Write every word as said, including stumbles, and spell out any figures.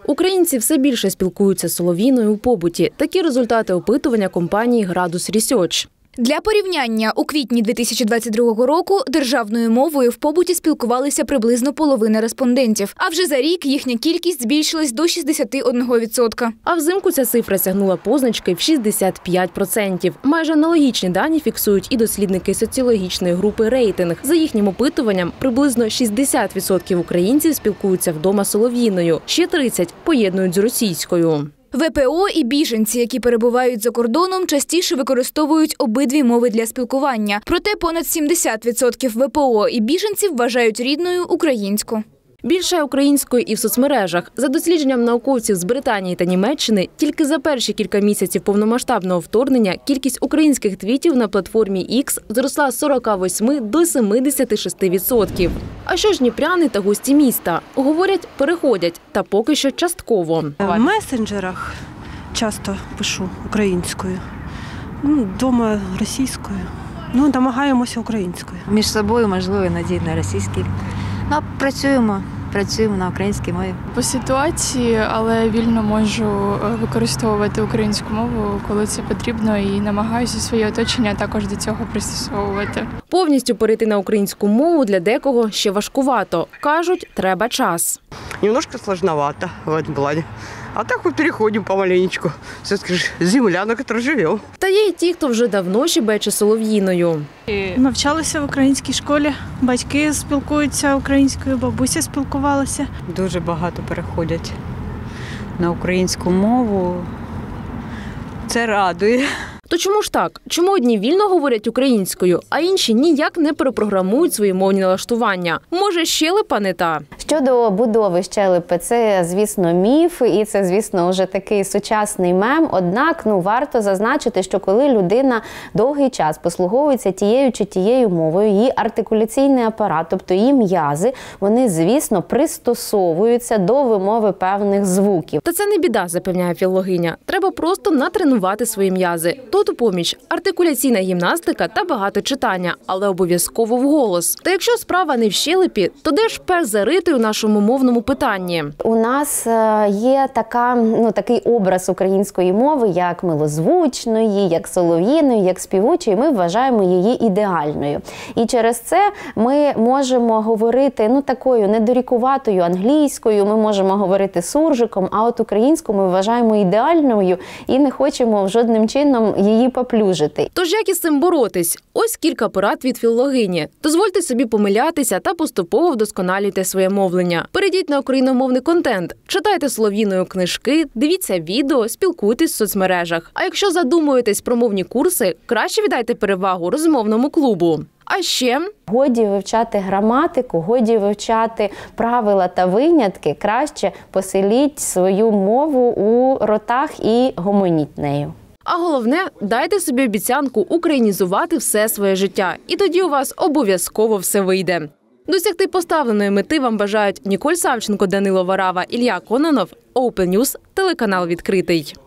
Українці все більше спілкуються солов'їною у побуті. Такі результати опитування компанії «Градус Ресерч». Для порівняння, у квітні дві тисячі двадцять другого року державною мовою в побуті спілкувалися приблизно половина респондентів. А вже за рік їхня кількість збільшилась до шістдесят один відсоток. А взимку ця цифра сягнула позначки в шістдесят п'ять відсотків. Майже аналогічні дані фіксують і дослідники соціологічної групи «Рейтинг». За їхнім опитуванням, приблизно шістдесят відсотків українців спілкуються вдома солов'їною, ще тридцять відсотків поєднують з російською. ВПО і біженці, які перебувають за кордоном, частіше використовують обидві мови для спілкування. Проте понад сімдесят відсотків ВПО і біженців вважають рідною українську. Більше української і в соцмережах. За дослідженням науковців з Британії та Німеччини, тільки за перші кілька місяців повномасштабного вторгнення кількість українських твітів на платформі X зросла з сорока восьми до семидесяти шести відсотків. А що ж дніпряни та гості міста? Говорять, переходять, та поки що частково. В месенджерах часто пишу українською, вдома російською. Ну, намагаємося українською. Між собою, можливо, іноді на російській. Ну, працюємо, працюємо на українській мові. По ситуації, але вільно можу використовувати українську мову, коли це потрібно, і намагаюся своє оточення також до цього пристосовувати. Повністю перейти на українську мову для декого ще важкувато. Кажуть, треба час. Немножко сложновато в этом плане. А так ми переходимо помаленечку. Все-таки ж земля, на якій живемо. Та є й ті, хто вже давно щебече солов'їною. Навчалися в українській школі, батьки спілкуються українською, бабуся спілкувалася. Дуже багато переходять на українську мову. Це радує. То чому ж так? Чому одні вільно говорять українською, а інші ніяк не перепрограмують свої мовні налаштування? Може, щелепа не та? Щодо будови щелепи, це, звісно, міф, і це, звісно, вже такий сучасний мем. Однак, ну, варто зазначити, що коли людина довгий час послуговується тією чи тією мовою, її артикуляційний апарат, тобто її м'язи, вони, звісно, пристосовуються до вимови певних звуків. Та це не біда, запевняє філологиня. Треба просто натренувати свої м'язи. Тут у поміч артикуляційна гімнастика та багато читання, але обов'язково вголос. Та якщо справа не в щелепі, то де ж перш зарити у нашому мовному питанні? У нас є така, ну, такий образ української мови, як милозвучної, як солов'їної, як співучої. Ми вважаємо її ідеальною. І через це ми можемо говорити, ну, такою недорікуватою англійською, ми можемо говорити суржиком, а от українську ми вважаємо ідеальною і не хочемо жодним чином її поплюжити. Тож як із цим боротись? Ось кілька порад від філологині. Дозвольте собі помилятися та поступово вдосконалюйте своє мовлення. Перейдіть на україномовний контент, читайте солов'їною книжки, дивіться відео, спілкуйтесь в соцмережах. А якщо задумуєтесь про мовні курси, краще віддайте перевагу розмовному клубу. А ще годі вивчати граматику, годі вивчати правила та винятки, краще поселіть свою мову у ротах і гомоніть нею. А головне, дайте собі обіцянку українізувати все своє життя. І тоді у вас обов'язково все вийде. Досягти поставленої мети вам бажають Ніколь Савченко, Данило Варава, Ілля Кононов, Open News, телеканал «Відкритий».